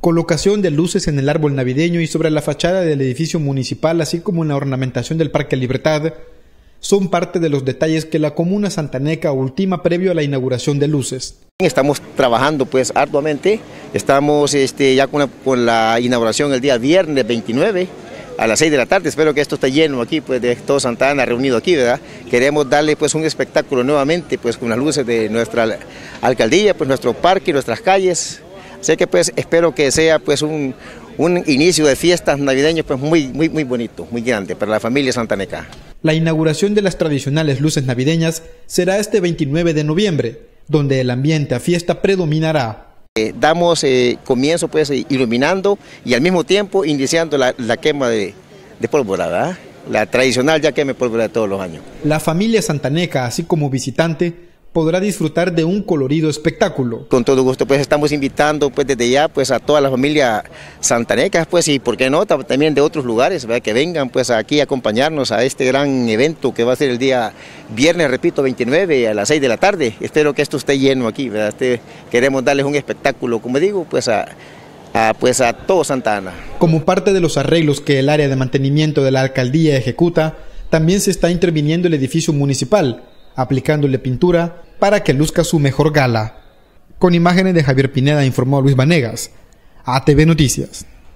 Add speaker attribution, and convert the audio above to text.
Speaker 1: colocación de luces en el árbol navideño y sobre la fachada del edificio municipal, así como en la ornamentación del Parque Libertad, son parte de los detalles que la comuna santaneca ultima previo a la inauguración de luces.
Speaker 2: Estamos trabajando pues arduamente, estamos ya con la inauguración el día viernes 29 a las 6 de la tarde, espero que esto esté lleno aquí, pues de todo Santa Ana reunido aquí, ¿verdad? Queremos darle pues un espectáculo nuevamente, pues con las luces de nuestra alcaldía, pues nuestro parque, nuestras calles, así que pues espero que sea pues un inicio de fiestas navideñas pues muy bonito, muy grande para la familia santaneca.
Speaker 1: La inauguración de las tradicionales luces navideñas será este 29 de noviembre, donde el ambiente a fiesta predominará.
Speaker 2: Damos comienzo pues iluminando y al mismo tiempo iniciando la quema de pólvora, ¿verdad? La tradicional ya quema de pólvora de todos los años.
Speaker 1: La familia santaneca, así como visitante, podrá disfrutar de un colorido espectáculo.
Speaker 2: Con todo gusto, pues estamos invitando pues desde ya pues a toda la familia santaneca, pues y por qué no, también de otros lugares, ¿verdad? Que vengan pues aquí a acompañarnos a este gran evento que va a ser el día viernes, repito, 29 a las 6 de la tarde. Espero que esto esté lleno aquí, ¿verdad? Queremos darles un espectáculo, como digo, pues a todo Santa Ana.
Speaker 1: Como parte de los arreglos que el área de mantenimiento de la alcaldía ejecuta, también se está interviniendo el edificio municipal, aplicándole pintura para que luzca su mejor gala. Con imágenes de Javier Pineda informó Luis Vanegas, ATV Noticias.